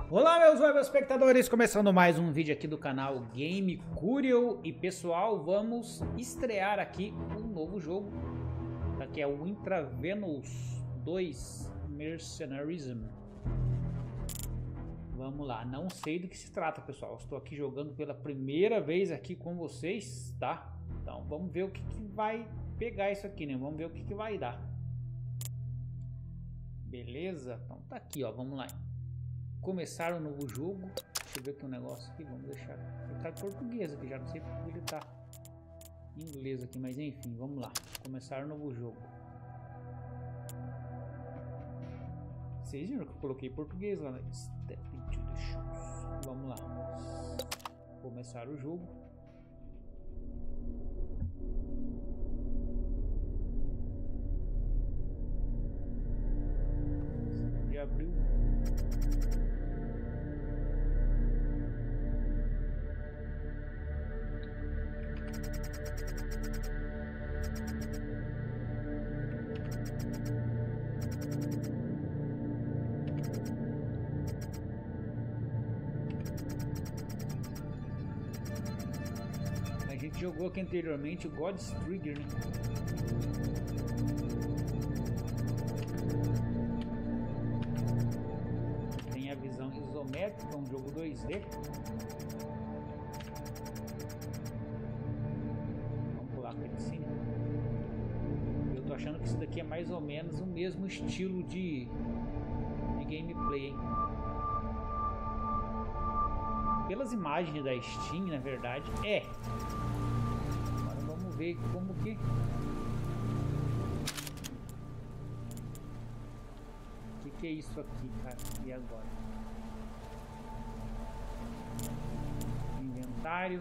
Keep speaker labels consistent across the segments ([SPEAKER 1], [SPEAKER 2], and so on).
[SPEAKER 1] Olá meus web espectadores, começando mais um vídeo aqui do canal Game Curio. E pessoal, vamos estrear aqui um novo jogo, que é o Intravenous 2 Mercenarism. Vamos lá, não sei do que se trata, pessoal. Estou aqui jogando pela primeira vez aqui com vocês, tá? Então vamos ver o que vai pegar isso aqui, né? Vamos ver o que vai dar. Beleza? Então tá aqui, ó, vamos lá. Começar um novo jogo. Deixa eu ver aqui um negócio aqui. Vamos deixar. Ele tá em português aqui, já não sei porque ele tá em inglês aqui, mas enfim, vamos lá. Começar um novo jogo. Vocês viram que eu coloquei português lá, né? Step into the shoes. Vamos lá. Começar o jogo. Já abriu. A gente jogou aqui anteriormente o God's Trigger, né? Tem a visão isométrica, um jogo 2D. Vamos pular aqui de cima. Eu tô achando que isso daqui é mais ou menos o mesmo estilo de gameplay, hein? Pelas imagens da Steam, na verdade, é. Agora vamos ver como que... O que é isso aqui, cara? E agora? Inventário.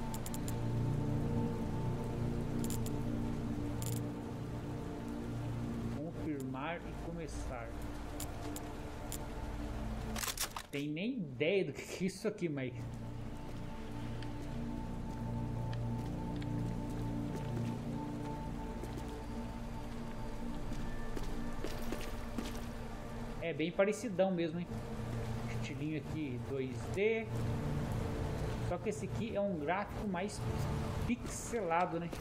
[SPEAKER 1] Confirmar e começar. Tem nem ideia do que é isso aqui, mas... É bem parecidão mesmo, hein? Estilinho aqui 2D. Só que esse aqui é um gráfico mais pixelado, né?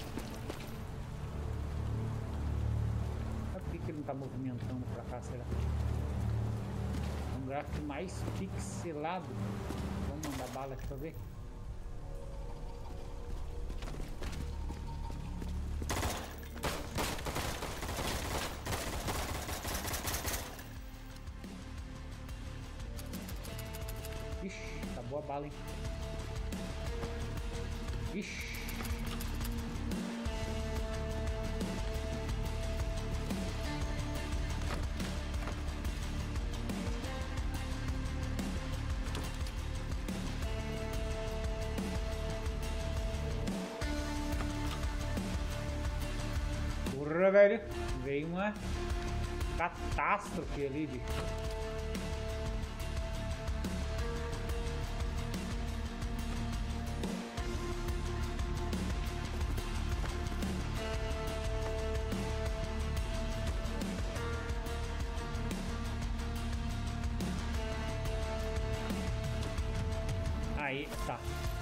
[SPEAKER 1] Sabe por que ele não tá movimentando pra cá, será? Um gráfico mais pixelado. Vamos mandar bala aqui pra ver. Ixi, acabou a bala, hein? Ixi. Porra, velho. Veio uma catástrofe ali, bicho. Aí, tá.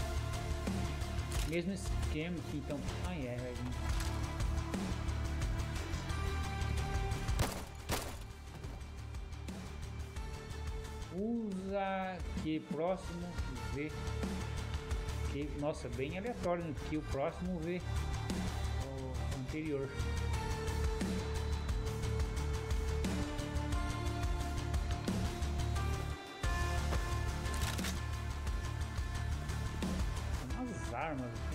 [SPEAKER 1] Mesmo esquema aqui, então. Ai, é, velho. Usa que próximo V. Que, nossa, bem aleatório, né? Que o próximo V o anterior. As armas aqui,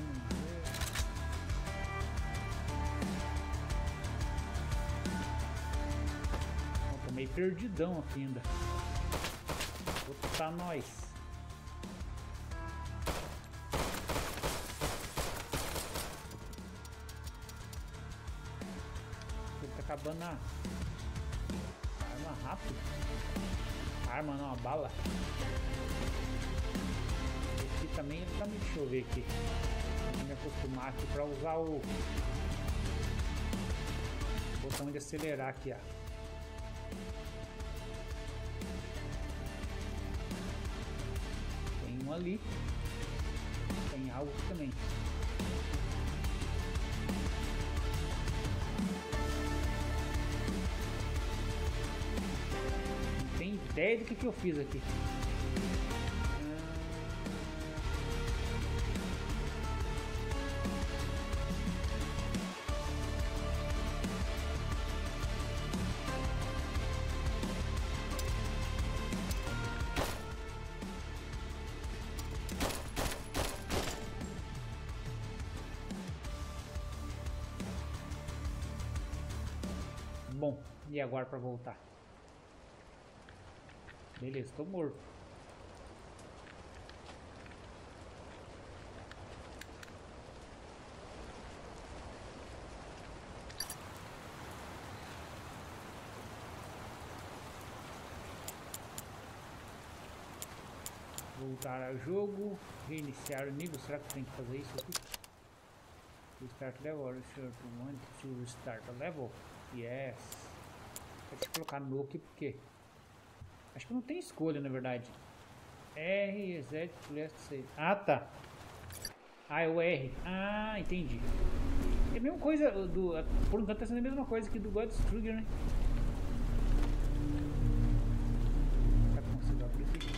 [SPEAKER 1] tô meio perdidão aqui ainda. Vou botar nós. Ele tá acabando a arma rápido. Arma não, a bala. Esse também ele tá me... Deixa eu ver aqui. Vou me acostumar aqui pra usar o botão de acelerar aqui, ó. ali. Tem algo aqui também. Não tenho ideia do que eu fiz aqui. Bom, e agora para voltar? Beleza, tô morto. Voltar ao jogo, reiniciar o nível. Será que tem que fazer isso aqui? Restart level, or sure to want to restart a level? Yes. Deixa eu colocar no aqui porque acho que não tem escolha, na verdade. R, Z, left save. Ah, tá. Ah, é o R. Ah, entendi. É a mesma coisa do... Por enquanto tá sendo a mesma coisa que do God's Trigger, né? Será que eu consigo abrir aqui?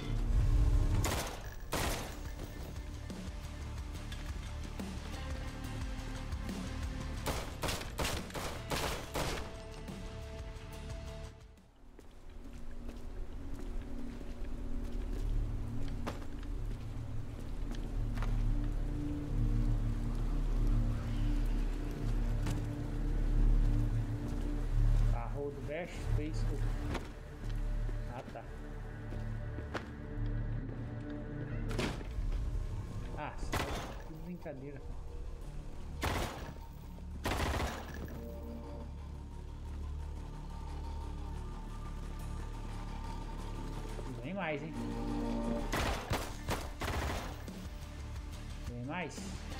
[SPEAKER 1] Do Bash Space. Ah, tá. Ah, que brincadeira. Vem mais, hein? Vem mais.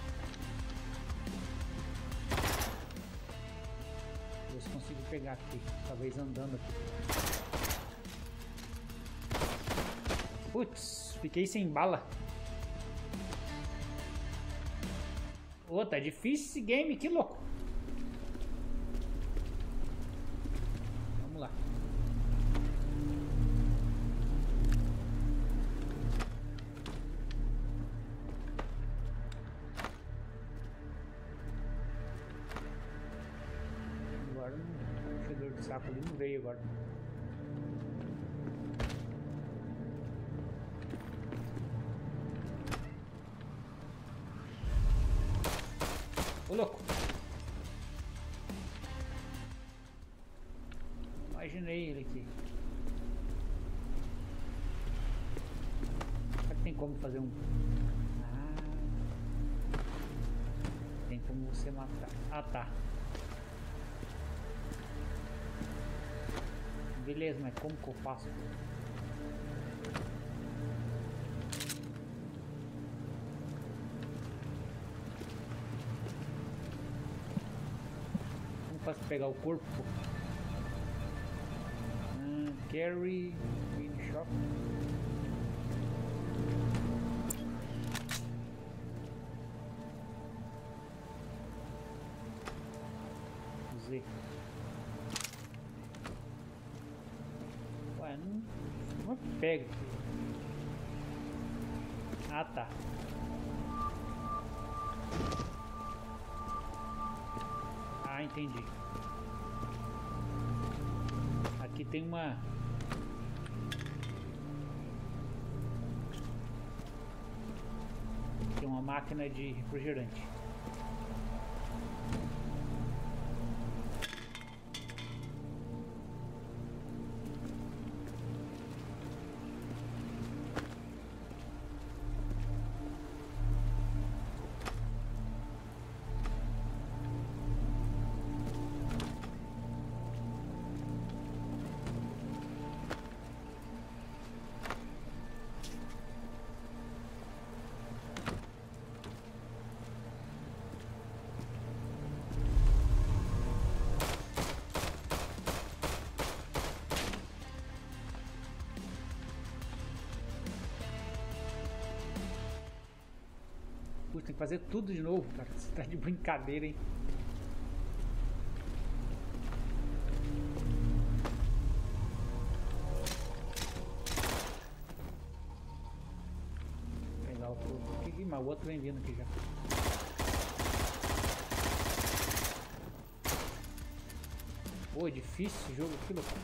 [SPEAKER 1] Ver se consigo pegar aqui, talvez andando aqui. Putz, fiquei sem bala. Ô, tá difícil esse game, que louco. Vamos lá. Agora o enchedor de saco ali não veio agora. Ô, louco! Imaginei ele aqui. Será que tem como fazer um... Ah, tem como você matar. Ah, tá. Beleza, mas como que eu faço? Como faço pra pegar o corpo? Carry, Green Shop. Z. Ué, não pega. Ah, tá. Ah, entendi. Aqui tem uma... Tem uma máquina de refrigerante. Putz, tem que fazer tudo de novo, cara. Você tá de brincadeira, hein? Vou pegar o corpo aqui, mas o outro vem vindo aqui já. Pô, é difícil esse jogo aqui, louco.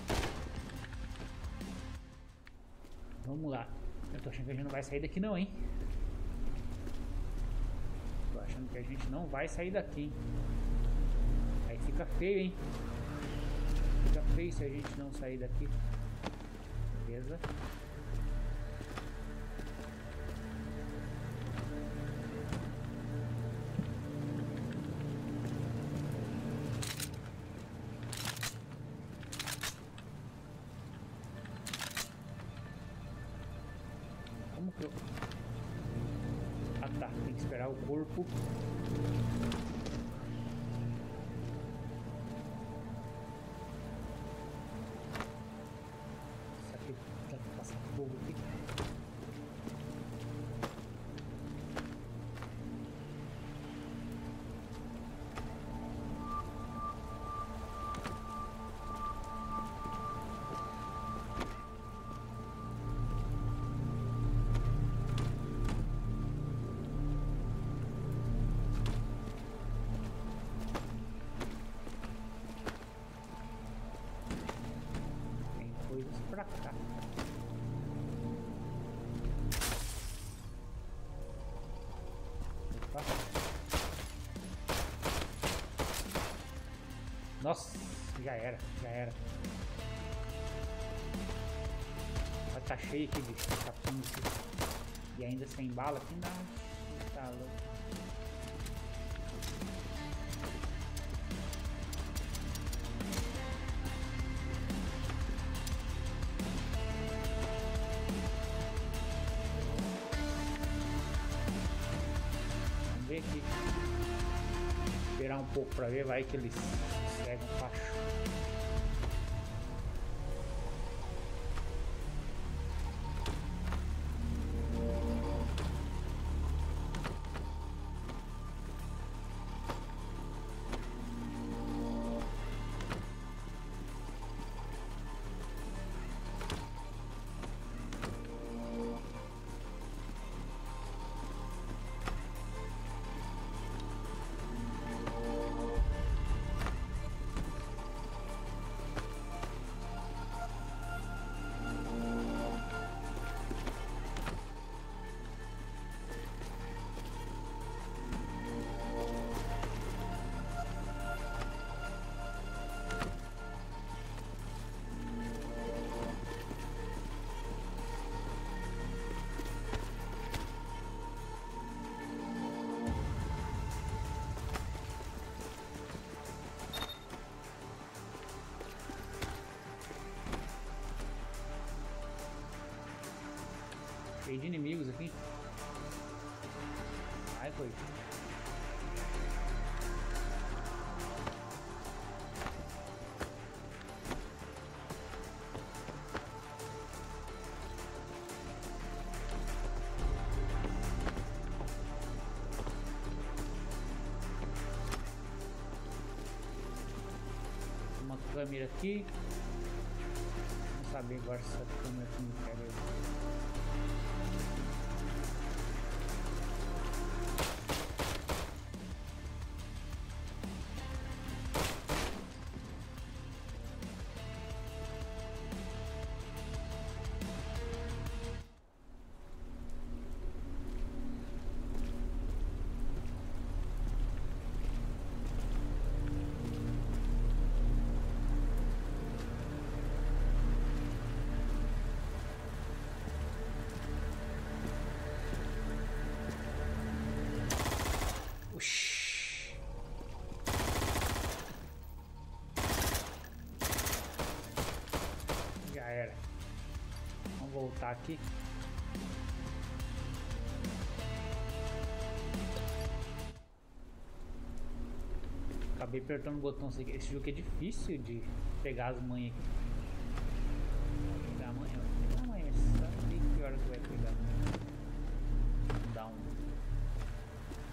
[SPEAKER 1] Vamos lá. Eu tô achando que a gente não vai sair daqui não, hein? Tô achando que a gente não vai sair daqui, hein? Aí fica feio, hein? Fica feio se a gente não sair daqui. Beleza? Como que eu... Ah tá, tem que esperar o corpo. Isso aqui tá passando fogo aqui. Coisas pra cá. Opa. Nossa, já era, já era. Vai tá cheio aqui de capinhos e ainda sem bala aqui, não. Tá louco. Aqui. Esperar um pouco pra ver, vai que eles seguem o facho. Cheio de inimigos aqui. Ai, foi. Uma câmera aqui. Vamos saber agora se essa câmera aqui me pega. Já era. Vamos voltar aqui. Acabei apertando o botão. Esse jogo é difícil de pegar as manhas aqui. Pegar a manha. Pegar a manha. Sabe que hora que vai pegar a manha? Dá um.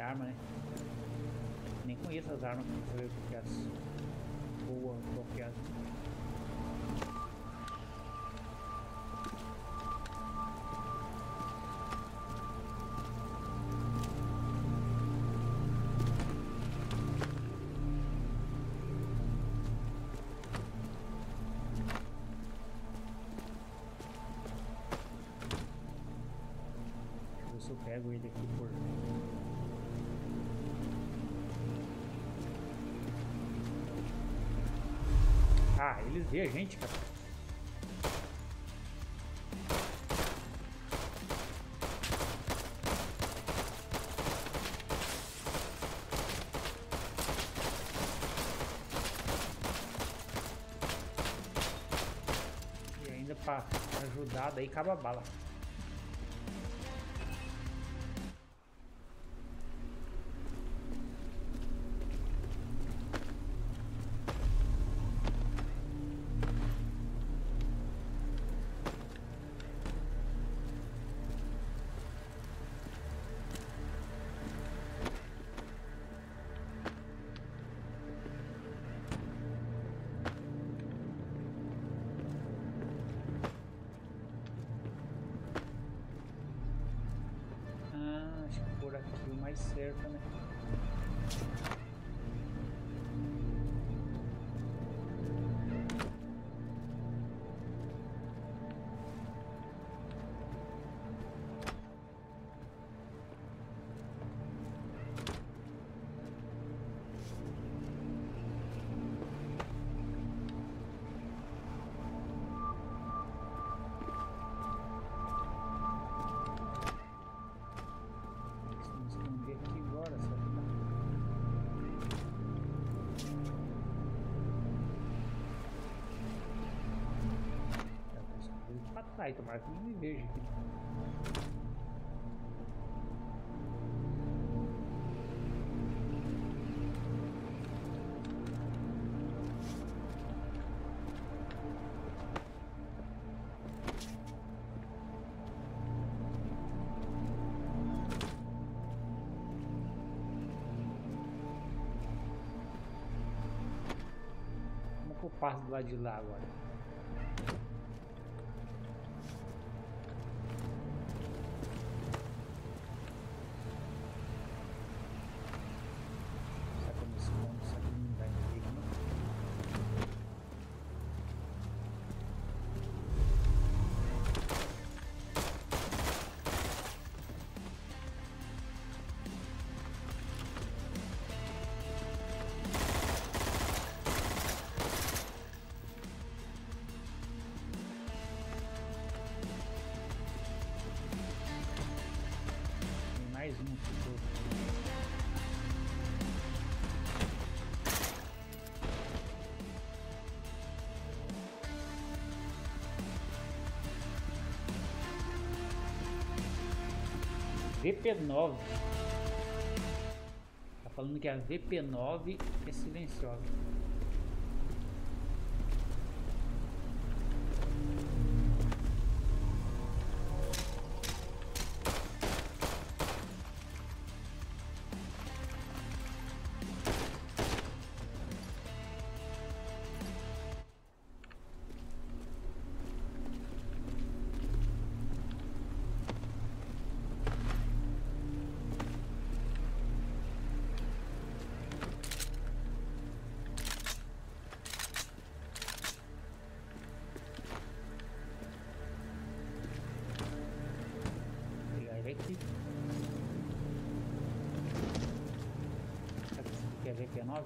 [SPEAKER 1] arma, né? Nem conheço as armas pra saber o que é as boas, qual que é as... Eu pego ele aqui por... Ah, eles veem a gente, cara. E ainda pra ajudar, daí acaba a bala. Acho que por aqui o mais certo, né? Ai, tomara que não me veja aqui. Como que eu passo do lado de lá agora? Mais um tutor. VP9. Tá falando que a VP9 é silenciosa. Aqui. Será que esse aqui é VP9?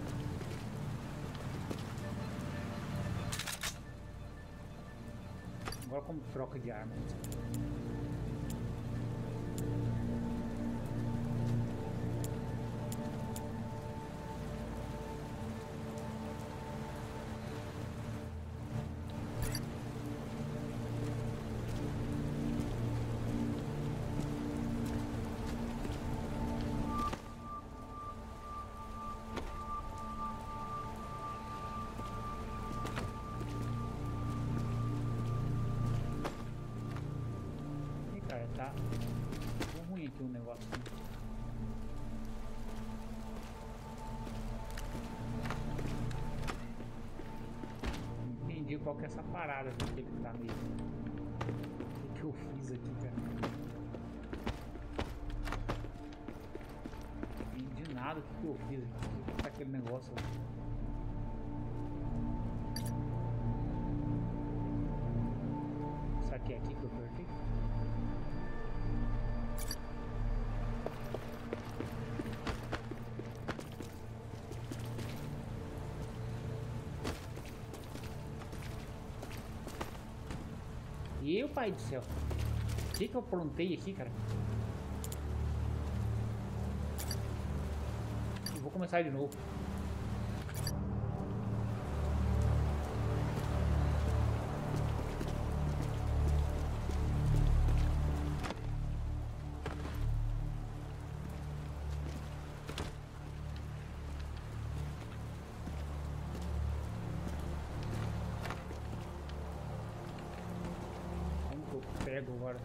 [SPEAKER 1] Agora como troca de arma. Tá ruim aqui o negócio. qual que é essa parada aqui que ele tá meio. O que eu fiz aqui, cara? Não entendi nada do que eu fiz aqui. O que tá aquele negócio ali? Será que é aqui que eu apertei? Meu pai do céu, o que eu aprontei aqui, cara? Eu vou começar de novo. Pego agora.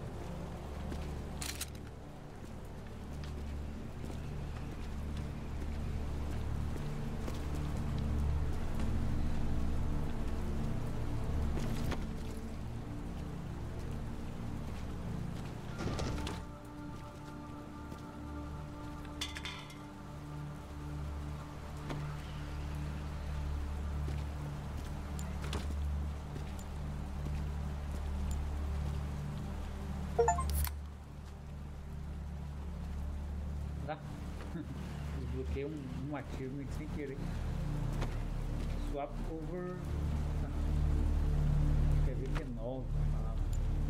[SPEAKER 1] Desbloqueei um achievement sem querer. Swap over. Acho que é VP9 a palavra.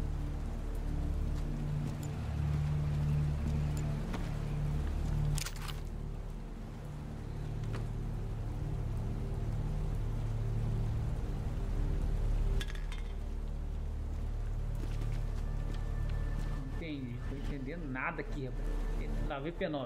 [SPEAKER 1] Não entendi, tô entendendo nada aqui, rapaz. Lá, VP9.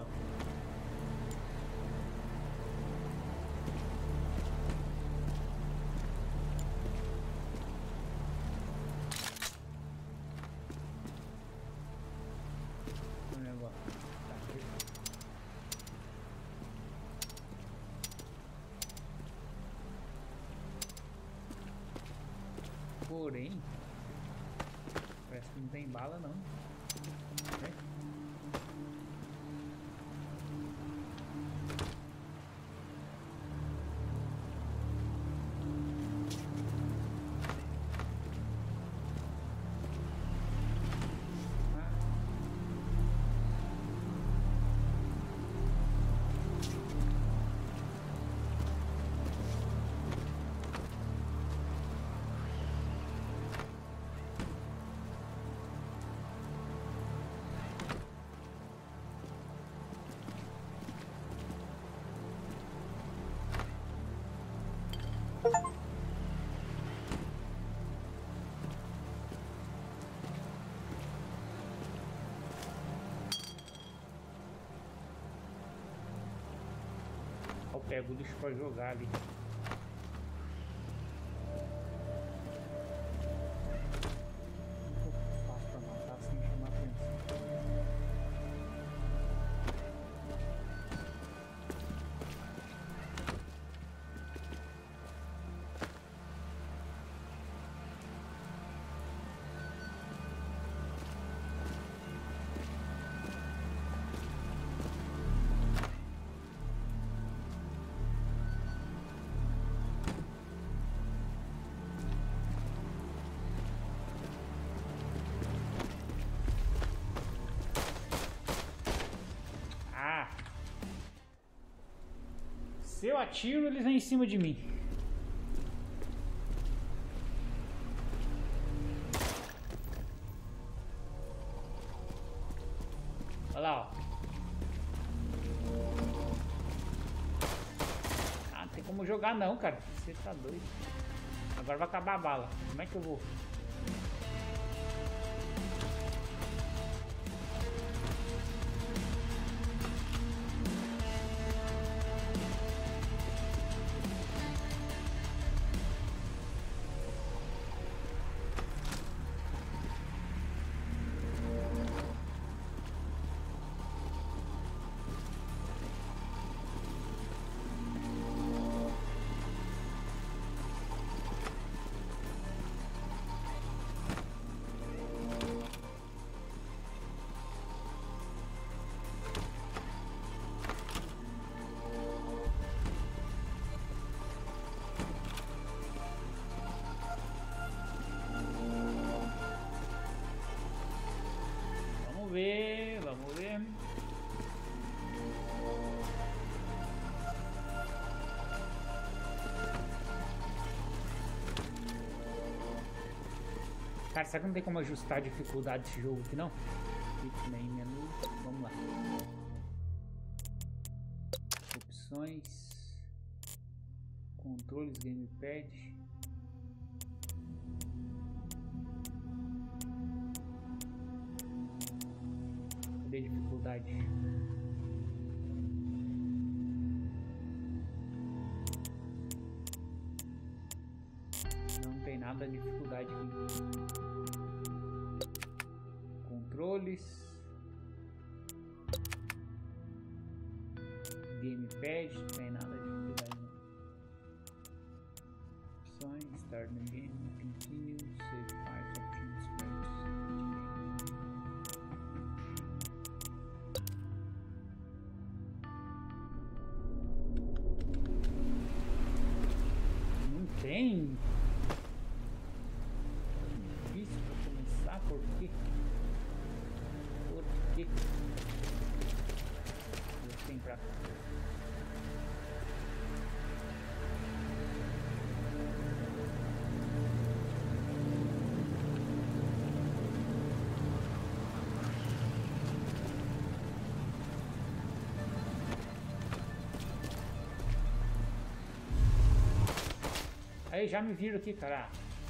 [SPEAKER 1] Porém, parece que não tem bala não. É. Eu pego o lixo pra jogar ali. Faço pra matar sem chamar atenção. Se eu atiro, eles vêm em cima de mim. Olha lá, ó. Ah, não tem como jogar não, cara. Você tá doido. Agora vai acabar a bala. Como é que eu vou? again. Cara, será que não tem como ajustar a dificuldade desse jogo aqui, não? Main menu, vamos lá. Opções, controles, gamepad. Cadê a dificuldade? Não tem nada de dificuldade aqui. Controles, gamepad, não tem nada de dificuldade não. Opções, start new game, continue, save files, options, não tem. Difícil para começar, por quê? Tem pra cá. Aí já me viram aqui, cara.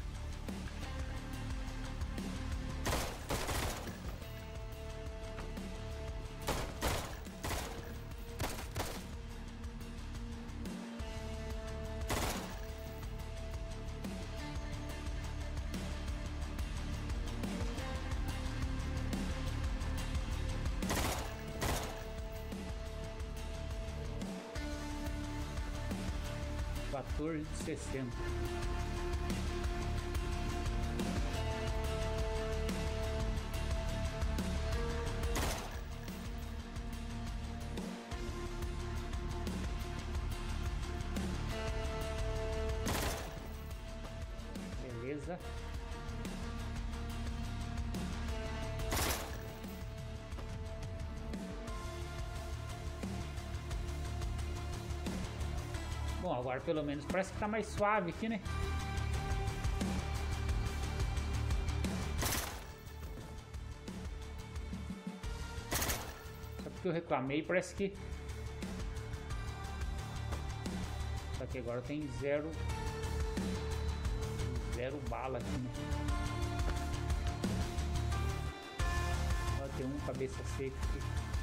[SPEAKER 1] De 60. Beleza. Bom, agora pelo menos parece que tá mais suave aqui, né? Só porque eu reclamei, parece que... Só que agora tem zero bala aqui, né? Ó, tem um cabeça seca aqui.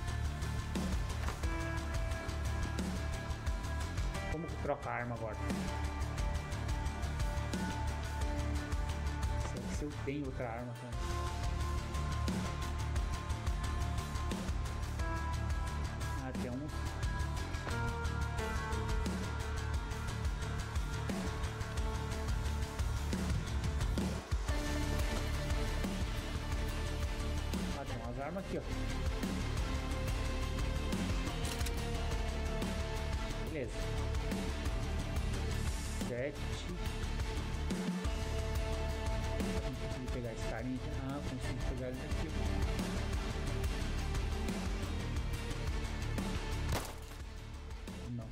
[SPEAKER 1] Como que troca a arma agora? Será que se eu tenho outra arma também? Ah, tem um. Ah, tem umas armas aqui, ó. Beleza. 7. Consegui pegar esse carinha aqui. Ah, consegui pegar ele daqui. Não.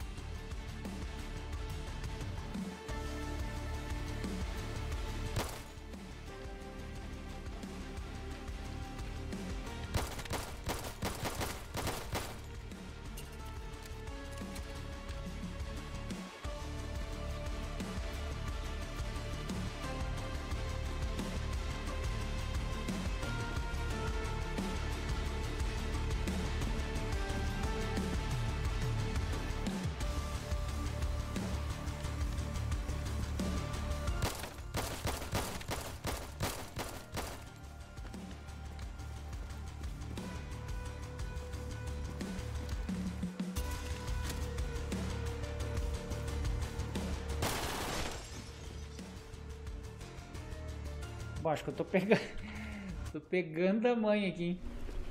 [SPEAKER 1] Bom, acho que eu tô pegando. Tô pegando a mãe aqui, hein?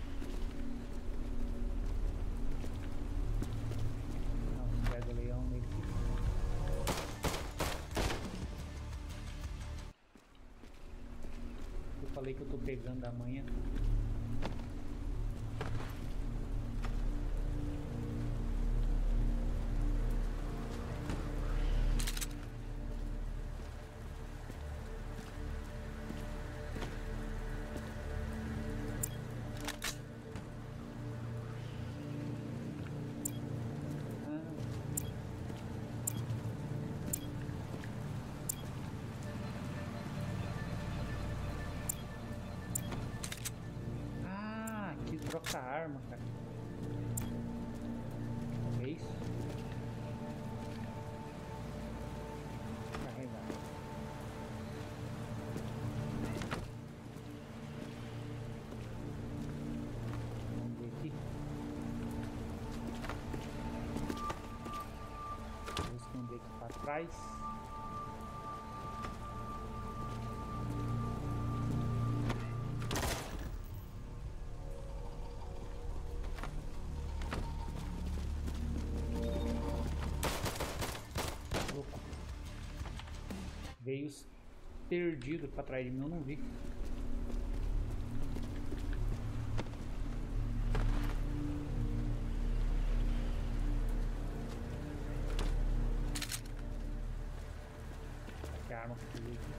[SPEAKER 1] Não, pega o leão nele aqui. Eu falei que eu tô pegando a manha. trocar arma, cara. É isso? Carregar. Vamos ver aqui. Vou esconder aqui para trás. Veio perdido para trás de mim, eu não vi. Que arma que eu aqui.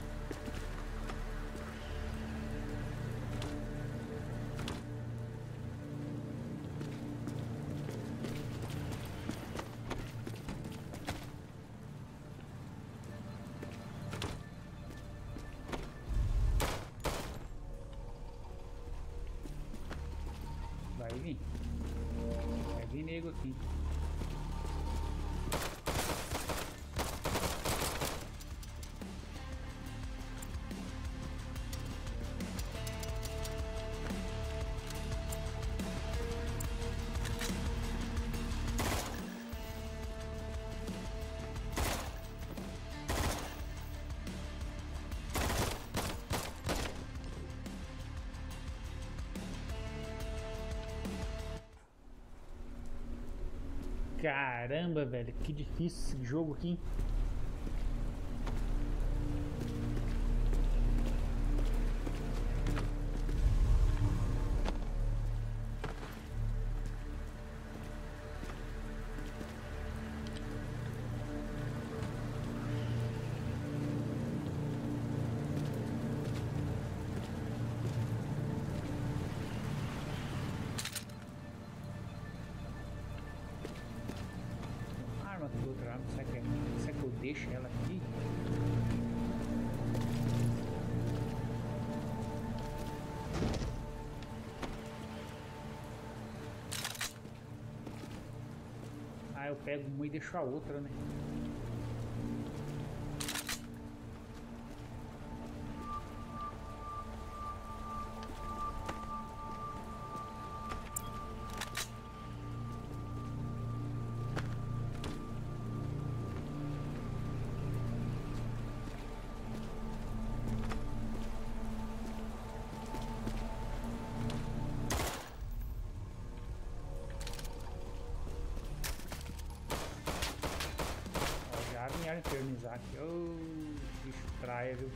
[SPEAKER 1] Vai vir. Vai vir nego aqui. Caramba, velho, que difícil esse jogo aqui. Outra arma, será que eu deixo ela aqui? Ah, eu pego uma e deixo a outra, né? Vieram infernizar aqui. Oh, bicho traia, viu?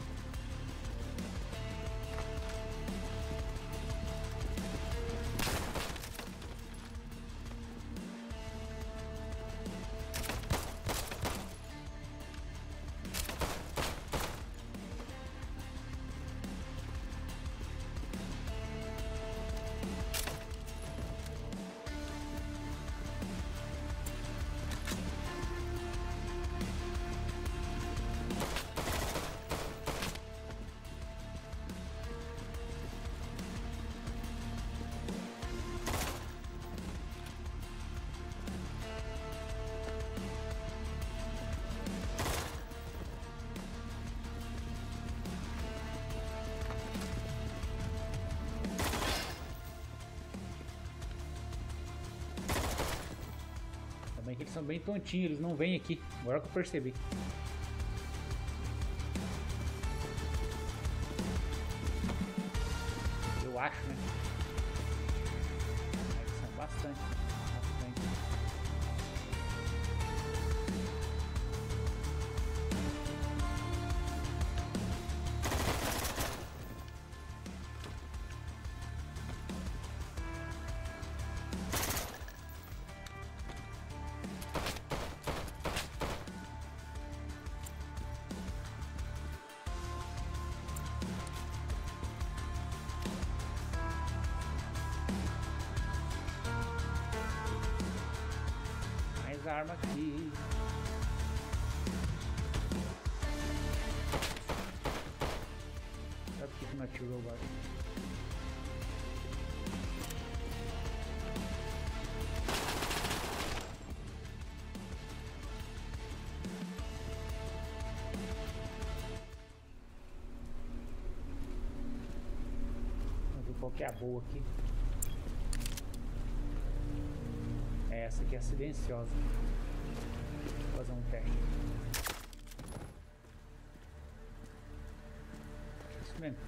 [SPEAKER 1] Também que eles são bem tontinhos, eles não vêm aqui. Agora que eu percebi. Eu acho, né? Eles são bastante. Arma aqui. Sabe por que não atirou agora? qual que é a boa aqui. Essa aqui é silenciosa. Vou fazer um teste. Isso mesmo.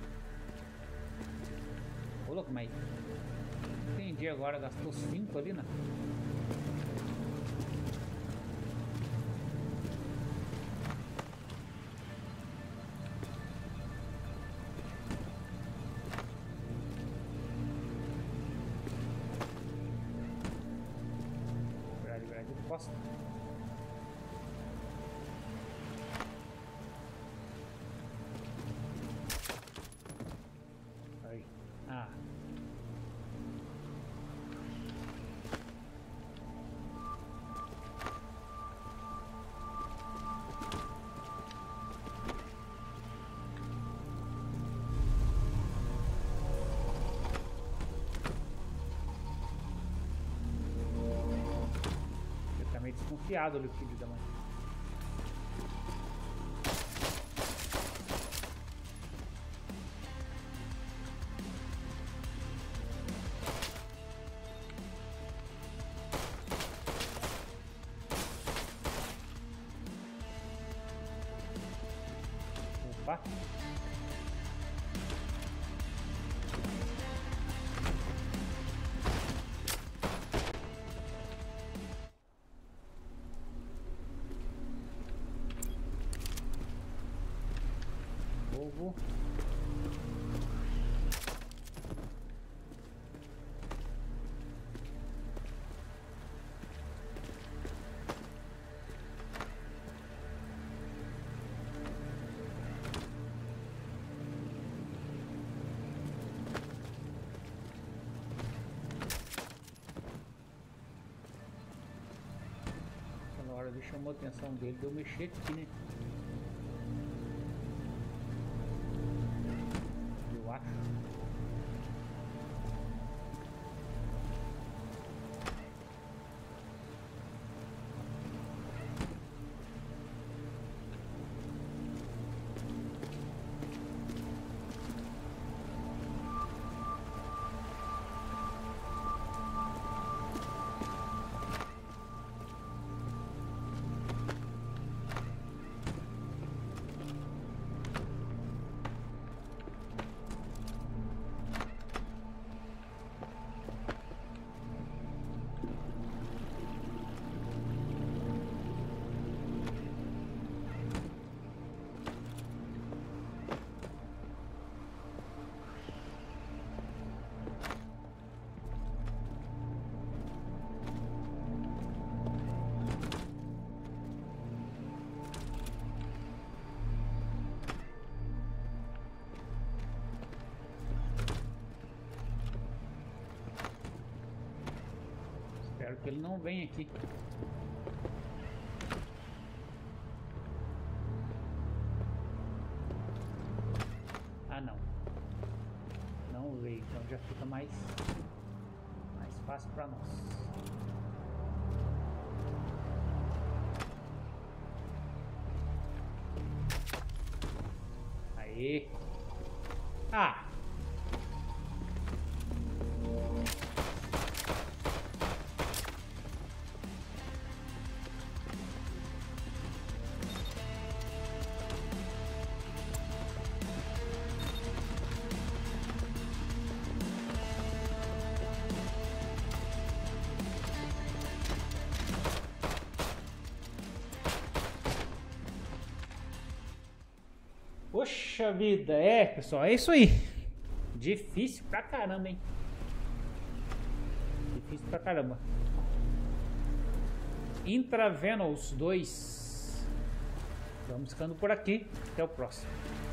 [SPEAKER 1] Ô louco, mas entendi agora, gastou 5 ali, né? Posso? Aí. Ah. Desconfiado ali o filho da mãe. Opa. Ovo. Na hora ele chamou a atenção dele, deu mexer aqui, né? Espero que ele não venha aqui. Ah, não. Não veio, então já fica mais fácil para nós. Aí. Ah! Poxa vida, pessoal, é isso aí. Difícil pra caramba, hein? Difícil pra caramba. Intravenous 2. Vamos ficando por aqui. Até o próximo.